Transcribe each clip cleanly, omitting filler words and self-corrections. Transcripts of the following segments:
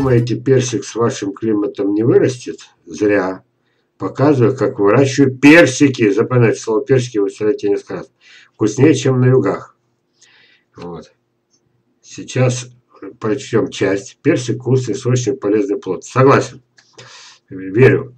Думаете, персик с вашим климатом не вырастет? Зря. Показываю, как выращиваю персики. Запоминайте, слово персики вы вставляете несколько раз. Вкуснее, чем на югах. Вот. Сейчас прочтем часть. Персик вкусный, сочный, полезный плод. Согласен. Верю.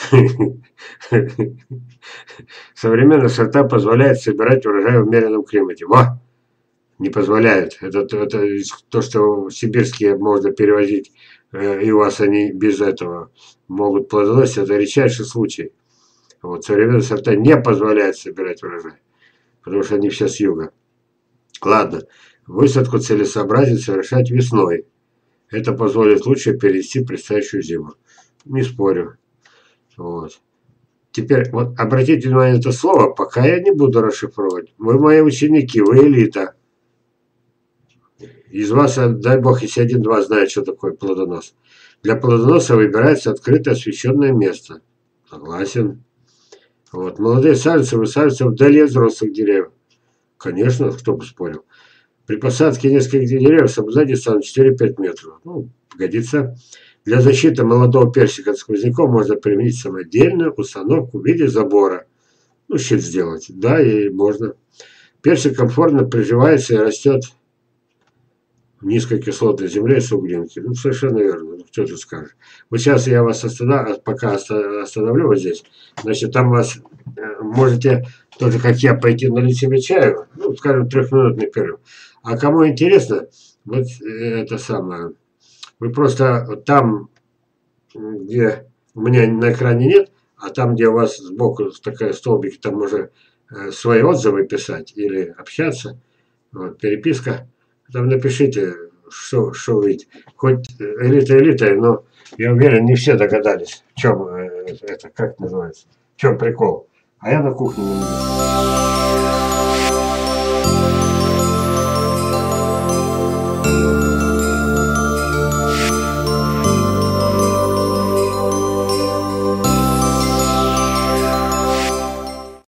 Современная сорта позволяет собирать урожай в умеренном климате. Во! Не позволяет. Это то, что сибирские можно перевозить, и у вас они без этого могут плодоносить, это редчайший случай. Вот современные сорта не позволяют собирать урожай, потому что они все с юга. Ладно, высадку целесообразнее совершать весной. Это позволит лучше перенести предстоящую зиму. Не спорю. Вот. Теперь, вот обратите внимание на это слово, пока я не буду расшифровывать. Вы мои ученики, вы элита. Из вас, дай бог, если 1-2 знает, что такое плодонос. Для плодоноса выбирается открытое освещенное место. Согласен. Вот. Молодые саженцы высаживаются вдали от взрослых деревьев. Конечно, кто бы спорил. При посадке нескольких деревьев соблюдать дистанцию 4-5 метров. Ну, годится. Для защиты молодого персика от сквозняков можно применить самодельную установку в виде забора. Ну, щит сделать. Да, и можно. Персик комфортно приживается и растет в низкокислотной земле с углинки. Ну, совершенно верно. Ну, кто тут скажет. Вот сейчас я вас пока остановлю вот здесь. Значит, там вас можете тоже, как я, пойти налить себе чаю. Ну, скажем, 3-минутный перерыв. А кому интересно, вот это самое. Вы просто там, где у меня на экране нет, а там, где у вас сбоку такая столбик, там можно свои отзывы писать или общаться. Вот, переписка. Там напишите, что видите. Хоть элита, но я уверен, не все догадались, в чем это, как называется, в чем прикол. А я на кухне не буду.